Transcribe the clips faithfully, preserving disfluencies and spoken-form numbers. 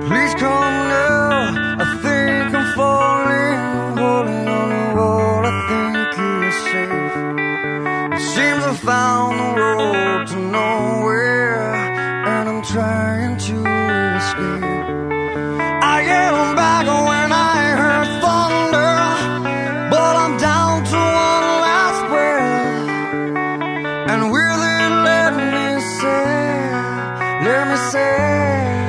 Please come now, I think I'm falling, holding on to what I think is safe. It seems I found the road to nowhere, and I'm trying to escape. I get back when I heard thunder, but I'm down to one last breath. And will it let me say, let me say,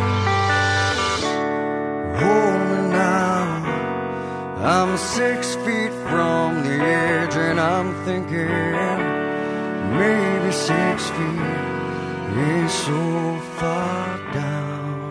hold me now. I'm six feet from the edge, and I'm thinking maybe six feet ain't so far down.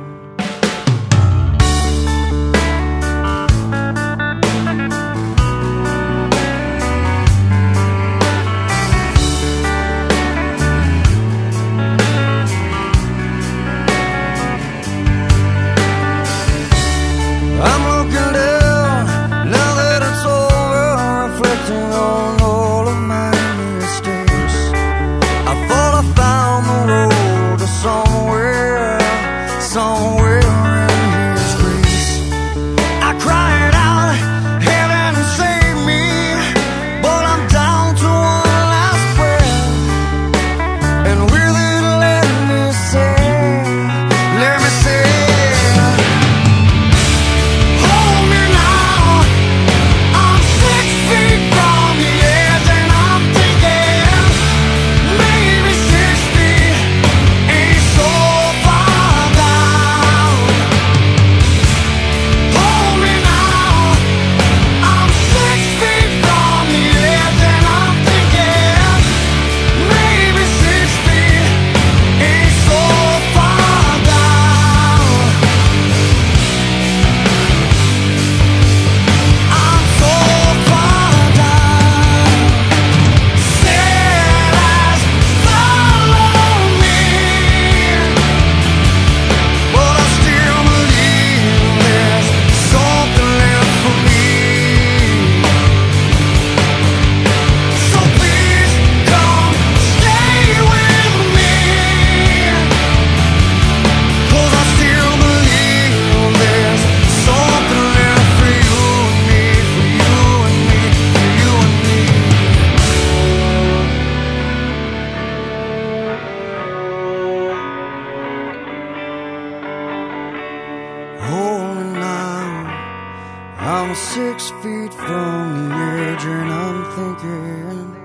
I'm looking down, now that it's over, reflecting on all of my mistakes. I thought I found the road to somewhere, somewhere in His grace. I cried out, heaven save me, but I'm down to one last breath. And will it let me say, let me say, hold me now. I'm six feet from the edge, and I'm thinking